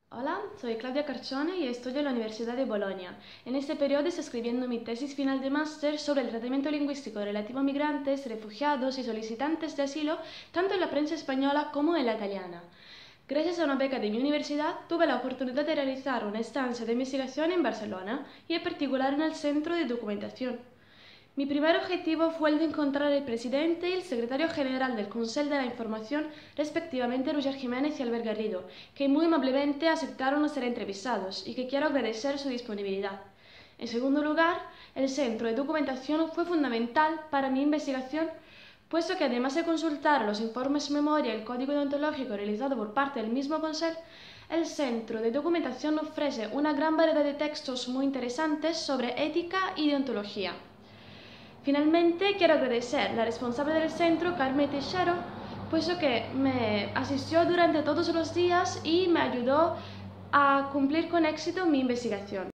Hola, soy Claudia Carcione y estudio en la Universidad de Bolonia. En este periodo estoy escribiendo mi tesis final de máster sobre el tratamiento lingüístico relativo a migrantes, refugiados y solicitantes de asilo, tanto en la prensa española como en la italiana. Gracias a una beca de mi universidad, tuve la oportunidad de realizar una estancia de investigación en Barcelona y en particular en el Centro de Documentación. Mi primer objetivo fue el de encontrar al presidente y el secretario general del Consell de la Información, respectivamente Roger Jiménez y Albert Garrido, que muy amablemente aceptaron ser entrevistados y que quiero agradecer su disponibilidad. En segundo lugar, el Centro de Documentación fue fundamental para mi investigación, puesto que además de consultar los informes memoria y el código deontológico realizado por parte del mismo Consell, el Centro de Documentación ofrece una gran variedad de textos muy interesantes sobre ética y deontología. Finalmente, quiero agradecer a la responsable del centro, Carmen Teixeira, puesto que me asistió durante todos los días y me ayudó a cumplir con éxito mi investigación.